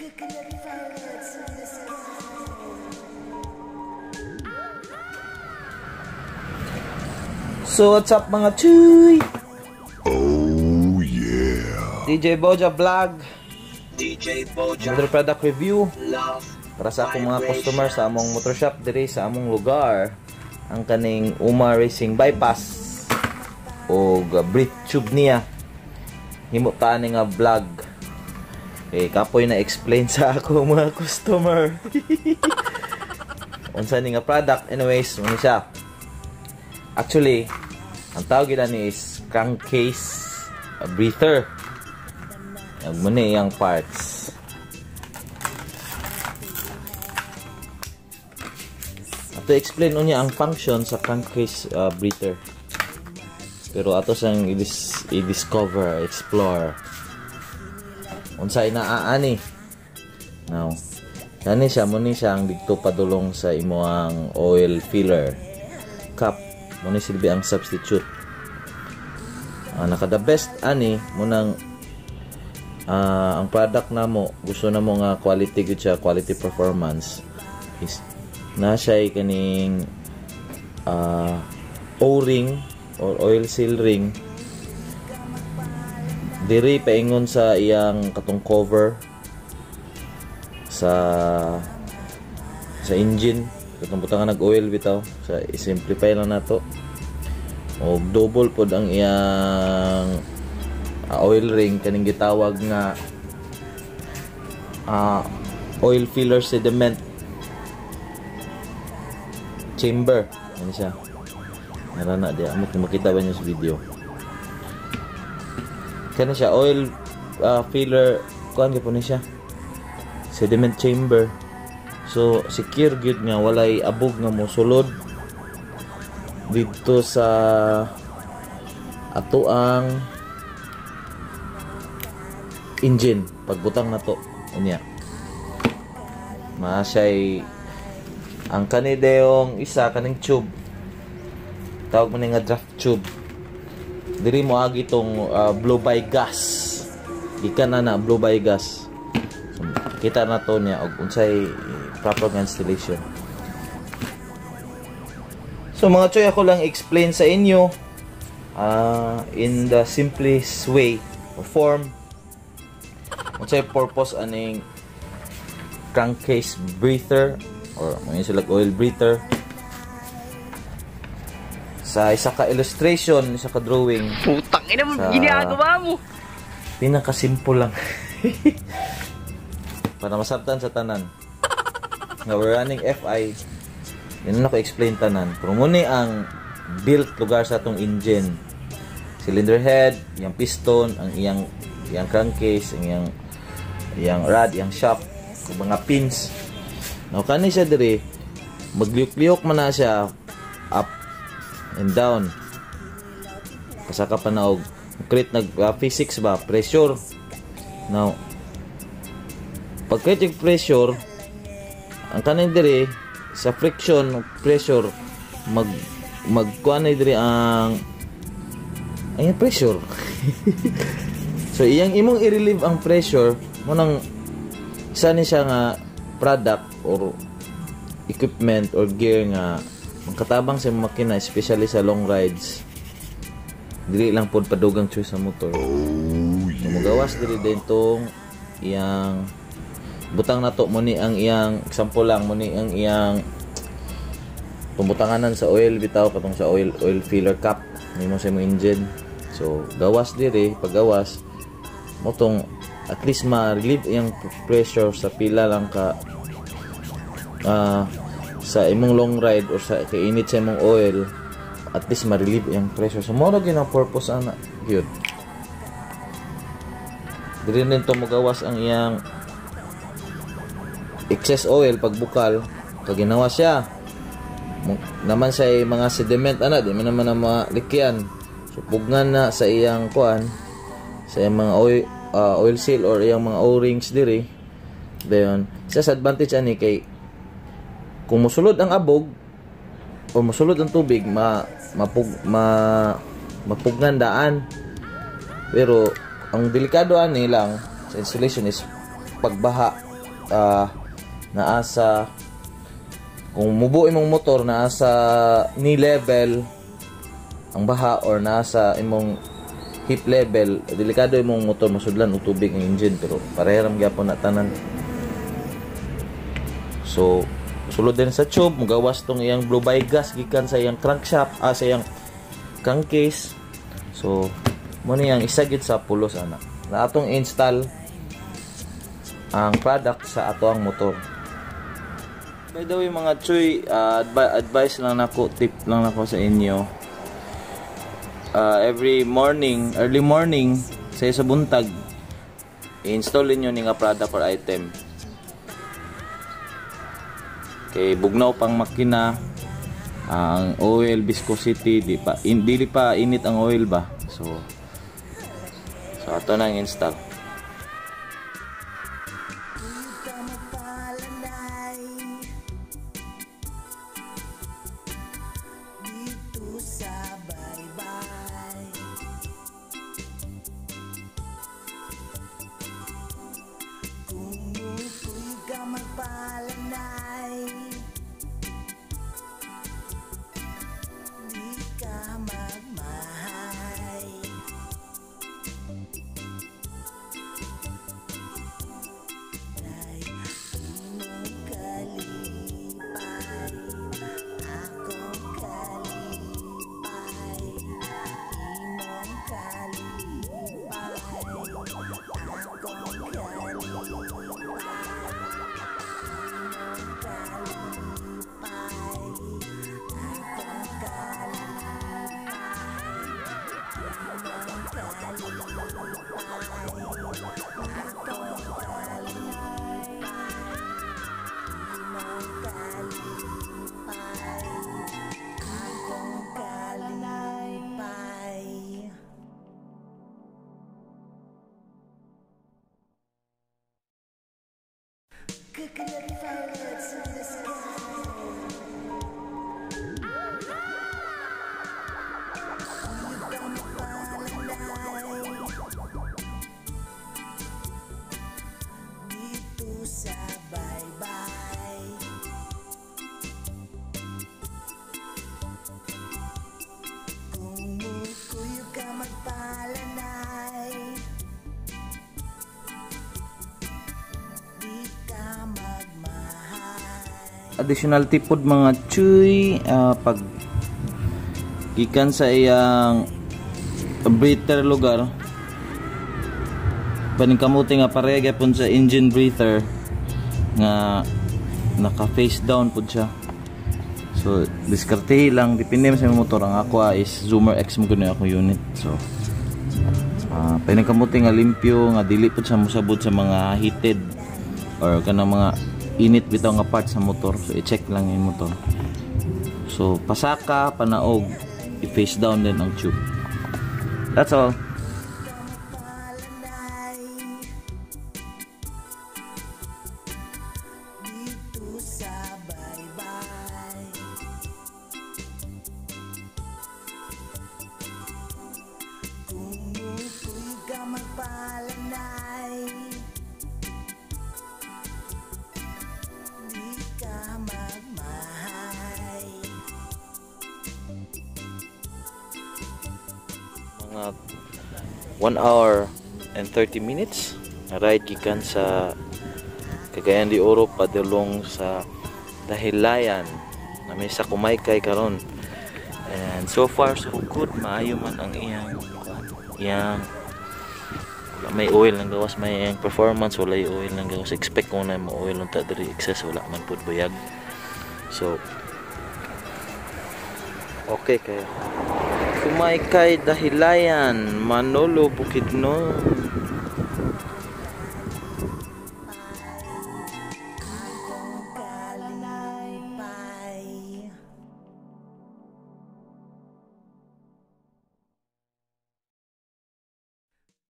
So what's up mga chuy? Oh yeah. DJ Boja Vlog. DJ Boja. Motor product review Love. para sa akong mga customer sa among motor shop diri sa among lugar. Ang kaning Uma Racing Bypass o breath tube niya. Himo ta ni nga vlog. Kapoy na explain sa ako mga customer. Unsa ni nga product anyways, ano siya? Actually, ang tawag nila ni is crankcase breather. Yung muna yung parts. Ato explain niya ang function sa crankcase breather. Pero ato sang i-discover, explore. Unsa inaani? Now, kani siya muna siyang dito padulong sa imuang oil filler cup. Muna silbi ang substitute. Naka the best ani munang ang product namo gusto namo nga quality gud siya, quality performance is na siya kaning O-ring or oil seal ring diri paingon sa iyang katong cover sa engine. Katong butangan nag-oil bitaw sa i-simplify lang nato. O double pod ang iyang oil ring kaning gitawag nga oil filler sediment chamber. Ano siya? Narana dia. Amo makita ba niyo sa video? Kani siya oil filler kuan gyapon ni siya. Sediment chamber. So, secure good nga walay abog nga mosulod dito sa ato ang engine pagbutang na to unya. Masay ang kanideyong isa kaning tube. Tawag mo nga draft tube. Diri mo agi tong blow by gas. Gikan na blow by gas. So, kita na to niya og unsay proper installation. So mga choy, ako lang explain sa inyo in the simplest way or form unsay purpose aning crankcase breather or mga sila oil breather sa isa ka illustration, isa ka drawing. Putang ina mo, ginagawa mo. Pinaka simple lang. Para masabtan sa tanan. Nga we're running FI, yun na ko explain tanan. Pero muna ang built lugar sa atong engine. Cylinder head, yung piston, ang iyang crankcase, ang iyang rod, iyang shaft, mga pins. Now, kani siya diri, magliuk-liuk man na siya up and down. Kasaka pa na og create physics ba, pressure. Now, pag create pressure, ang kanin diri sa friction pressure magkuan diri ang pressure. So iyang imong i-relieve ang pressure mo nang isa ni siya nga product or equipment or gear nga magkatabang sa makina especially sa long rides. Dili lang pod padugang choice sa motor. So, magawas diri din tong iyang butang na to mo ni ang iyang example lang mo ni ang iyang pumutanganan sa oil bitaw katong sa oil filler cap nimo sa imong engine. So gawas diri, paggawas mo tong at least ma-relieve yung pressure sa pila lang ka sa imong long ride or sa kainit sa imong oil, at least ma-relieve yung pressure. So mo ra gyud ang purpose ana gyud. Diri din to mo gawas ang iyang excess oil pagbukal kag ginawa siya naman sa mga sediment ana di man naman mga likyan, so pugngan na sa iyang kuan sa iyang mga oil seal or iyang mga O-rings diri dayon. Sa advantage ani kay kung mosulod ang abog o mosulod ang tubig mapugnan daan, pero ang delikado ani lang sa installation is pagbaha naa sa, kung mubuo imong motor naa sa knee level ang baha or nasa imong hip level, delikado imong motor masudlan og tubig ang engine, pero pareharam gyapon na tanan. So sulod din sa tube, mugawas tong iyang blow by gas gikan sa iyang crankshaft, sa iyang crankcase. So mo ni ang isagit sa pulos anak. Na atong install ang product sa ato ang motor. By the way mga choy, advice lang nako, tip lang nako sa inyo. Every morning, early morning, sa buntag, i-install niyo ni nga product or item. Okay, bugnaw pang makina, ang oil viscosity, dili pa init ang oil ba. So ato nang install. Additional tip pod mga chuy, pag gikan sa iyang breather lugar, paningkamuti nga pareha gyapon sa engine breather nga naka face down pod siya. So diskarte lang, depende sa motor. Ang ako is Zoomer X mo gani ako unit. So paningkamuti nga limpyo, nga dili pod sa musabot sa mga heated or kanang mga init bitaw nga parts sa motor. So i-check lang yung motor. So pasaka, panaog, i-face down din ang tube. That's all. Mga 1 hour and 30 minutes na ride gikan sa Cagayan de Oro padulong sa Dahilayan na may sa Kumaykay karon. And so far so good, maayo man ang iyang wala may oil ng gawas, may iyang performance, wala yung oil ng gawas. Expect ko na mo oil ng tadiri excess, wala man pud buyag. So okay kayo. Kumaykay Dahilayan, Manolo, Bukidnon.